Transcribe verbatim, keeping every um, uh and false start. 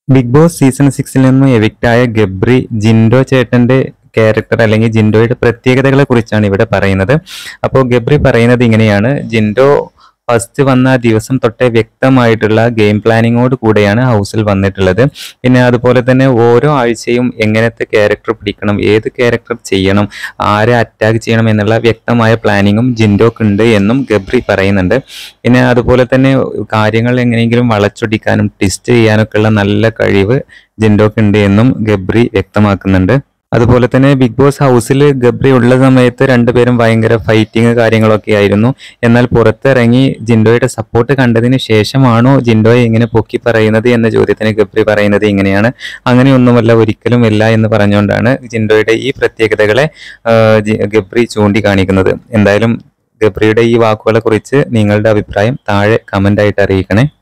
Big boss season സിക്സിൽ നിന്നും എവിക്റ്റായ ഗബ്രി ജിൻഡോ ചേട്ടന്റെ ക്യാരക്ടർ അല്ലെങ്കിൽ ജിൻഡോയുടെ പ്രത്യേകതകളെ കുറിച്ചാണ് ഇവിടെ പറയുന്നത്. അപ്പോൾ ഗബ്രി പറയുന്നത് ഇങ്ങനെയാണ്: ജിൻഡോ ഫസ്റ്റ് വന്ന ദിവസം തൊട്ടേ വ്യക്തമായിട്ടുള്ള ഗെയിം പ്ലാനിങ്ങോട് കൂടെയാണ് ഹൗസിൽ വന്നിട്ടുള്ളത്. പിന്നെ അതുപോലെ തന്നെ ഓരോ ആഴ്ചയും എങ്ങനത്തെ ക്യാരക്ടർ പിടിക്കണം, ഏത് ക്യാരക്ടർ ചെയ്യണം, ആരെ അറ്റാക്ക് ചെയ്യണം എന്നുള്ള വ്യക്തമായ പ്ലാനിങ്ങും ജിൻഡോക്ക് ഉണ്ട് എന്നും ഗബ്രി പറയുന്നുണ്ട്. പിന്നെ അതുപോലെ തന്നെ കാര്യങ്ങൾ എങ്ങനെയെങ്കിലും വളച്ചൊടിക്കാനും ട്വിസ്റ്റ് ചെയ്യാനൊക്കെ ഉള്ള നല്ല കഴിവ് ജിൻഡോക്ക് ഉണ്ട് എന്നും ഗബ്രി വ്യക്തമാക്കുന്നുണ്ട്. അതുപോലെ തന്നെ ബിഗ് ബോസ് ഹൗസിൽ ഗബ്രി ഉള്ള സമയത്ത് രണ്ടുപേരും ഭയങ്കര ഫൈറ്റിങ് കാര്യങ്ങളൊക്കെ ആയിരുന്നു. എന്നാൽ പുറത്തിറങ്ങി ജിൻഡോയുടെ സപ്പോർട്ട് കണ്ടതിന് ശേഷമാണോ ജിൻഡോയെ ഇങ്ങനെ പൊക്കി പറയുന്നത് എന്ന ചോദ്യത്തിന് ഗബ്രി പറയുന്നത് ഇങ്ങനെയാണ്: അങ്ങനെയൊന്നുമല്ല, ഒരിക്കലും ഇല്ല എന്ന് പറഞ്ഞുകൊണ്ടാണ് ജിൻഡോയുടെ ഈ പ്രത്യേകതകളെ ഗബ്രി ചൂണ്ടിക്കാണിക്കുന്നത്. എന്തായാലും ഗബ്രിയുടെ ഈ വാക്കുകളെ കുറിച്ച് നിങ്ങളുടെ അഭിപ്രായം താഴെ കമൻ്റ് ആയിട്ട് അറിയിക്കണേ.